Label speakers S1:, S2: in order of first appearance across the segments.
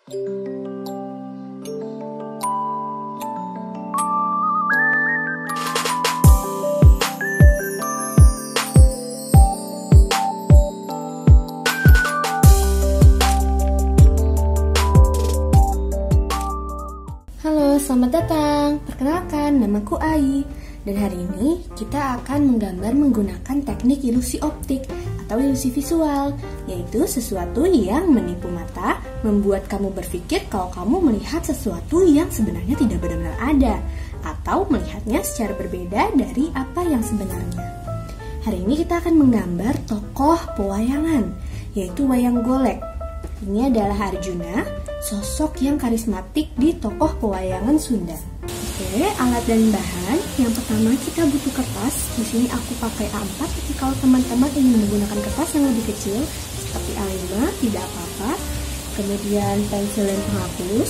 S1: Halo, selamat datang. Perkenalkan, namaku Ai. Dan hari ini kita akan menggambar menggunakan teknik ilusi optik atau ilusi visual, yaitu sesuatu yang menipu mata, membuat kamu berpikir kalau kamu melihat sesuatu yang sebenarnya tidak benar-benar ada, atau melihatnya secara berbeda dari apa yang sebenarnya. Hari ini kita akan menggambar tokoh pewayangan, yaitu wayang golek. Ini adalah Arjuna, sosok yang karismatik di tokoh pewayangan Sunda. Oke, alat dan bahan. Yang pertama kita butuh kertas. Di sini aku pakai A4. Tapi kalau teman-teman ingin menggunakan kertas yang lebih kecil seperti A5 tidak apa-apa. Kemudian pensil dan penghapus.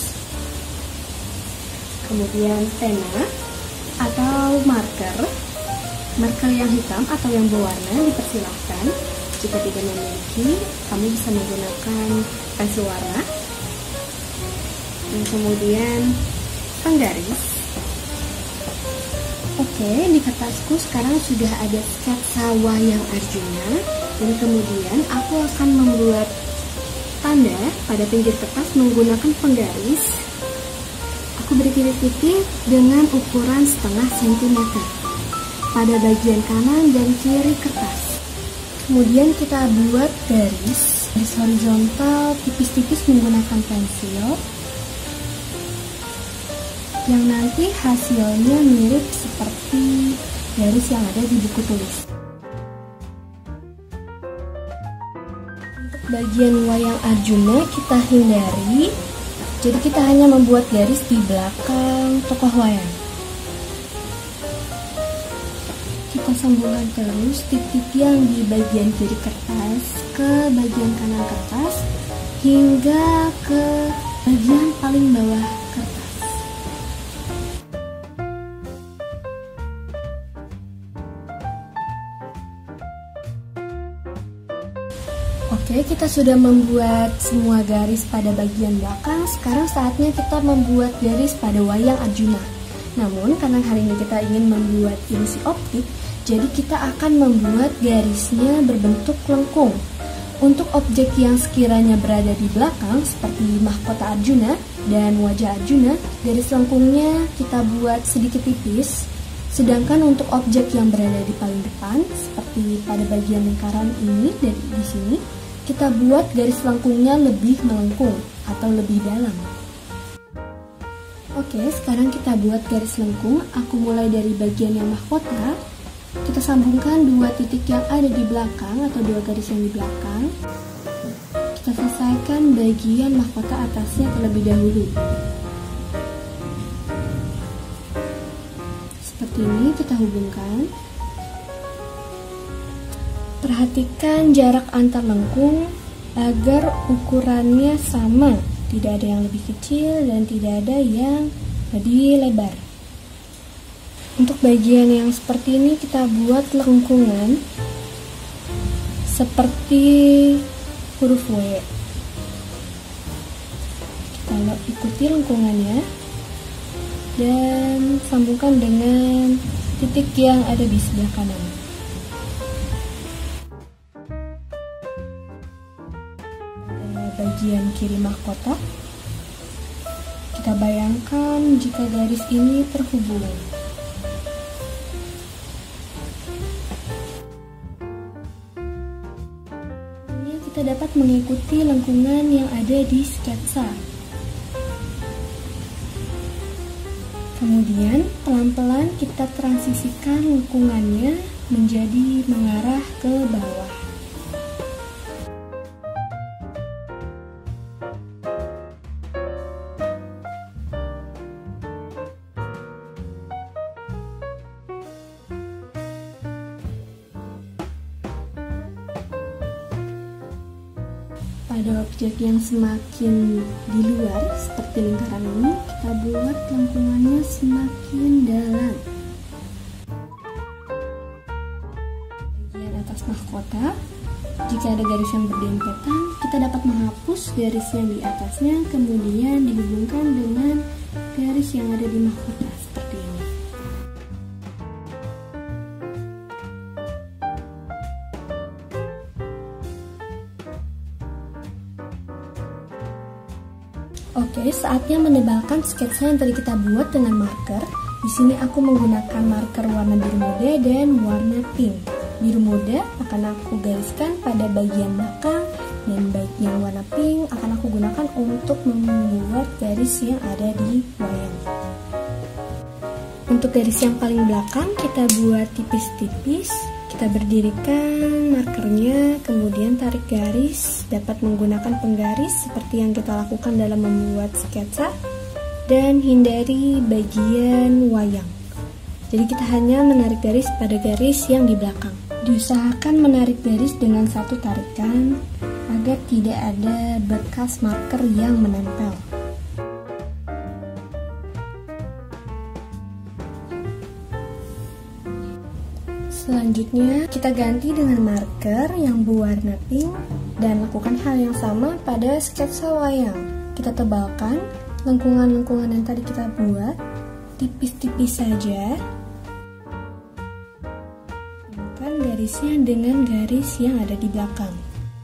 S1: Kemudian pena atau marker. Marker yang hitam atau yang berwarna dipersilahkan. Jika tidak memiliki, kamu bisa menggunakan pensil warna. Dan kemudian penggaris. Oke, di kertasku sekarang sudah ada sketsa wayang Arjuna. Dan kemudian aku akan membuat tanda pada pinggir kertas menggunakan penggaris. Aku beri titik-titik dengan ukuran 0,5 cm pada bagian kanan dan kiri kertas. Kemudian kita buat garis horizontal tipis-tipis menggunakan pensil, yang nanti hasilnya mirip seperti garis yang ada di buku tulis. Untuk bagian wayang Arjuna kita hindari, jadi kita hanya membuat garis di belakang tokoh wayang. Kita sambungkan terus titik yang di bagian kiri kertas ke bagian kanan kertas hingga ke bagian paling bawah kertas. Oke, kita sudah membuat semua garis pada bagian belakang. Sekarang saatnya kita membuat garis pada wayang Arjuna. Namun, karena hari ini kita ingin membuat ilusi optik, jadi kita akan membuat garisnya berbentuk lengkung. Untuk objek yang sekiranya berada di belakang, seperti mahkota Arjuna dan wajah Arjuna, garis lengkungnya kita buat sedikit tipis. Sedangkan untuk objek yang berada di paling depan, seperti pada bagian lingkaran ini dan di sini, kita buat garis lengkungnya lebih melengkung atau lebih dalam. Oke, sekarang kita buat garis lengkung. Aku mulai dari bagian yang mahkota. Kita sambungkan dua titik yang ada di belakang atau dua garis yang di belakang. Kita selesaikan bagian mahkota atasnya terlebih dahulu. Seperti ini kita hubungkan. Perhatikan jarak antar lengkung agar ukurannya sama, tidak ada yang lebih kecil dan tidak ada yang lebih lebar. Untuk bagian yang seperti ini kita buat lengkungan seperti huruf W. Kita ikuti lengkungannya dan sambungkan dengan titik yang ada di sebelah kanan. Bagian kiri mahkota, kita bayangkan jika garis ini terhubung. Ini kita dapat mengikuti lengkungan yang ada di sketsa. Kemudian pelan-pelan kita transisikan lengkungannya menjadi mengarah ke bawah. Pada objek yang semakin di luar seperti lingkaran ini, kita buat lengkungannya semakin dalam. Bagian atas mahkota Jika ada garis yang berdempetan, kita dapat menghapus garis yang di atasnya, kemudian dihubungkan dengan garis yang ada di mahkota seperti ini. Oke, saatnya menebalkan sketsa yang tadi kita buat dengan marker. Di sini aku menggunakan marker warna biru muda dan warna pink. Biru muda akan aku gariskan pada bagian belakang, dan bagian warna pink akan aku gunakan untuk membuat garis yang ada di wayang. Untuk garis yang paling belakang kita buat tipis-tipis. Kita berdirikan markernya, kemudian tarik garis, dapat menggunakan penggaris seperti yang kita lakukan dalam membuat sketsa, dan hindari bagian wayang. Jadi kita hanya menarik garis pada garis yang di belakang. Diusahakan menarik garis dengan satu tarikan agar tidak ada bekas marker yang menempel. Selanjutnya kita ganti dengan marker yang berwarna pink dan lakukan hal yang sama pada sketsa wayang. Kita tebalkan lengkungan-lengkungan yang tadi kita buat tipis-tipis saja. Temukan garisnya dengan garis yang ada di belakang.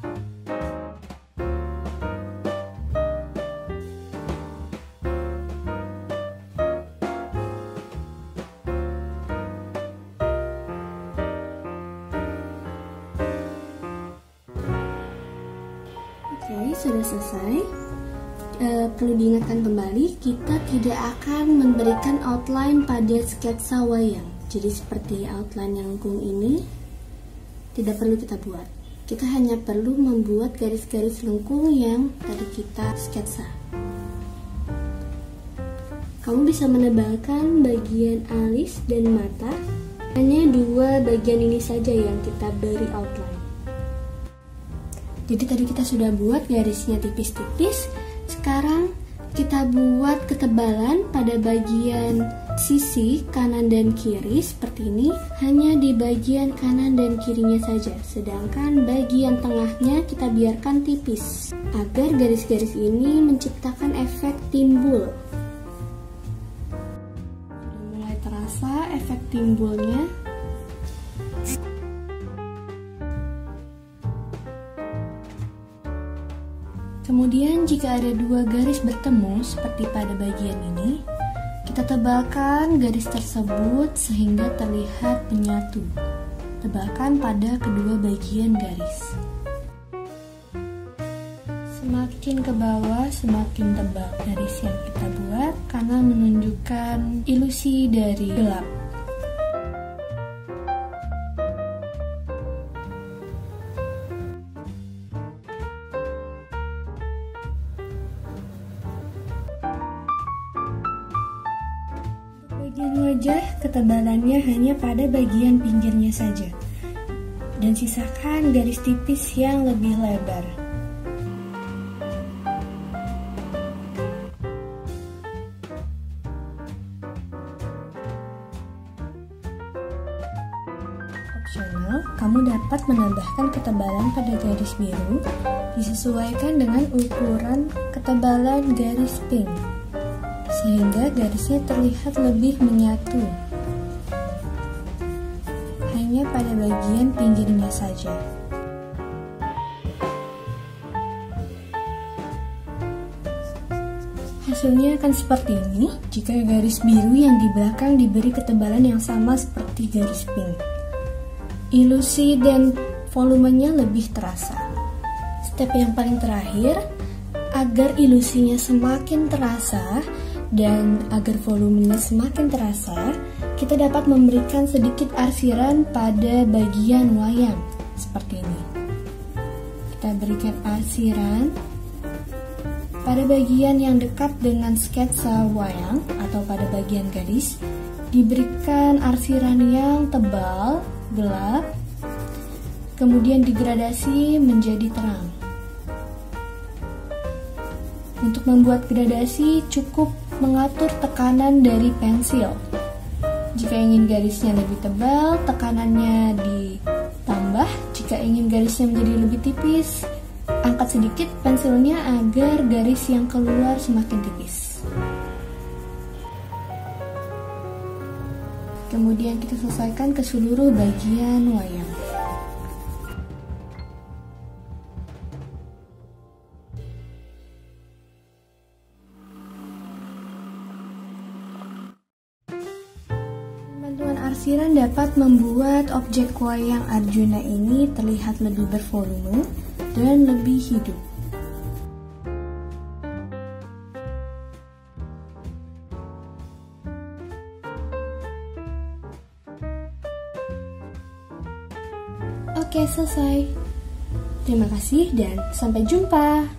S1: Oke, sudah selesai. Perlu diingatkan kembali, kita tidak akan memberikan outline pada sketsa wayang. Jadi seperti outline yang lengkung ini tidak perlu kita buat. Kita hanya perlu membuat garis-garis lengkung yang tadi kita sketsa. Kamu bisa menebalkan bagian alis dan mata. Hanya dua bagian ini saja yang kita beri outline. Jadi tadi kita sudah buat garisnya tipis-tipis. Sekarang kita buat ketebalan pada bagian sisi kanan dan kiri seperti ini. Hanya di bagian kanan dan kirinya saja. Sedangkan bagian tengahnya kita biarkan tipis agar garis-garis ini menciptakan efek timbul. Sudah mulai terasa efek timbulnya. Kemudian jika ada dua garis bertemu seperti pada bagian ini, kita tebalkan garis tersebut sehingga terlihat menyatu. Tebalkan pada kedua bagian garis. Semakin ke bawah, semakin tebal garis yang kita buat karena menunjukkan ilusi dari gelap. Bagian wajah ketebalannya hanya pada bagian pinggirnya saja, dan sisakan garis tipis yang lebih lebar. Opsional, kamu dapat menambahkan ketebalan pada garis biru disesuaikan dengan ukuran ketebalan garis pink, sehingga garisnya terlihat lebih menyatu. Hanya pada bagian pinggirnya saja. Hasilnya akan seperti ini jika garis biru yang di belakang diberi ketebalan yang sama seperti garis pink. Ilusi dan volumenya lebih terasa. Step yang paling terakhir, agar ilusinya semakin terasa dan agar volumenya semakin terasa, kita dapat memberikan sedikit arsiran pada bagian wayang seperti ini. Kita berikan arsiran pada bagian yang dekat dengan sketsa wayang atau pada bagian garis, diberikan arsiran yang tebal, gelap, kemudian digradasi menjadi terang. Untuk membuat gradasi cukup mengatur tekanan dari pensil. Jika ingin garisnya lebih tebal, tekanannya ditambah. Jika jika ingin garisnya menjadi lebih tipis, angkat sedikit pensilnya agar garis yang keluar semakin tipis. Kemudian kita selesaikan ke seluruh bagian wayang. Bantuan arsiran dapat membuat objek wayang Arjuna ini terlihat lebih bervolume dan lebih hidup. Oke, selesai. Terima kasih dan sampai jumpa.